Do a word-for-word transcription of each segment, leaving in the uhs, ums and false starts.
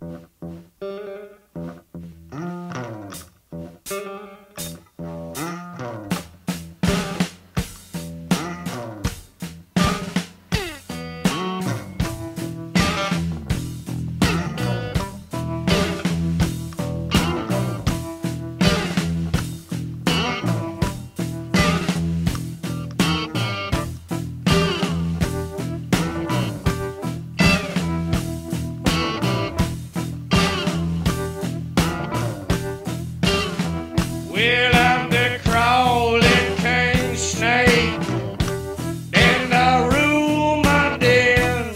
Well, I'm the crawling king snake, and I rule my den.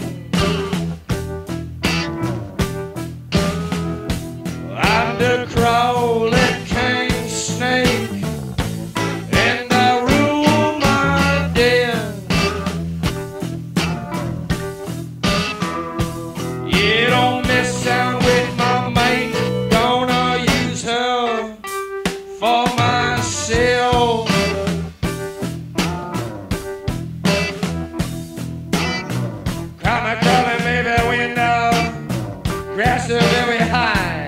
I'm the crawling king snake, and I rule my den. You don't mess around with my mate, gonna use her for myself. Come a crawling baby window, grass is very high.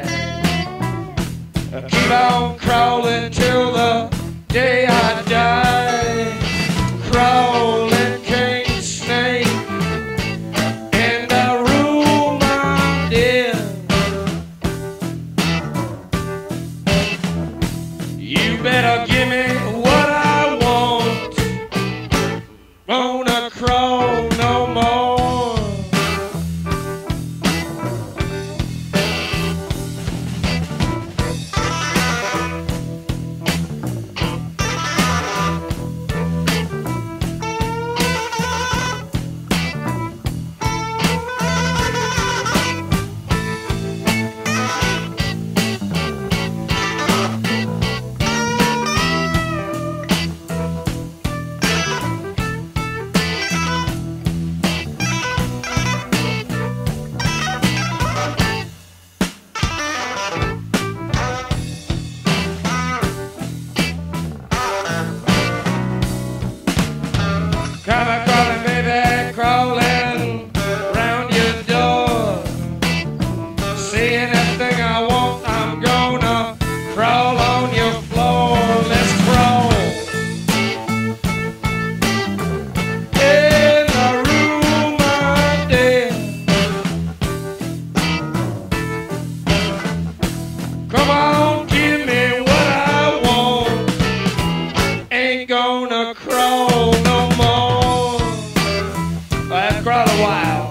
Keep on crawling till the day I die. Crawling king snake, and I rule my den. You better give me what I want. Wanna crawl no more. Come a crawling, baby, crawling round your door. See anything I want, I'm gonna crawl on your floor. Let's crawl. And I rule my den. Come on, give me what I want. Ain't gonna crawl no more. I've crawled a while.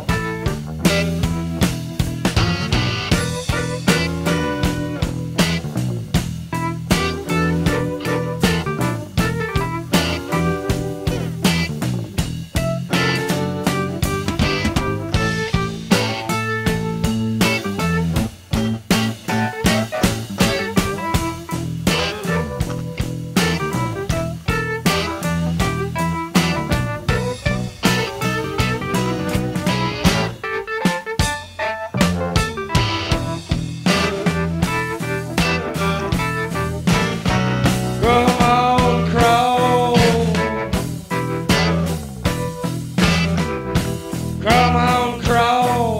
Come on, crawl. Come on, crawl.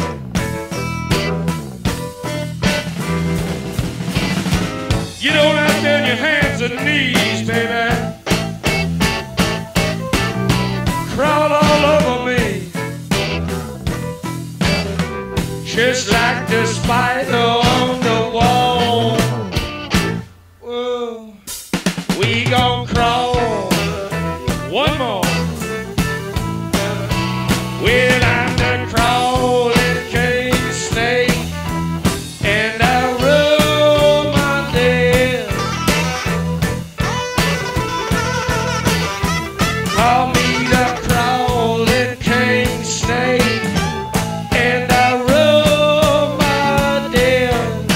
You don't have to on your hands and knees, baby. Crawl all over me, just like the spider on the wall. Whoa. We gon' crawl one more. Well, I'm the crawling king snake, and I rule my den. Call me the crawling king snake, and I rule my den.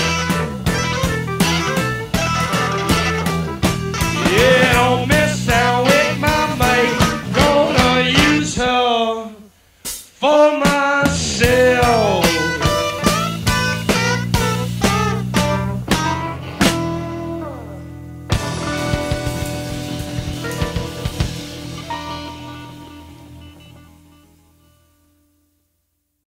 Yeah, don't mess down with my mate, gonna use her for myself.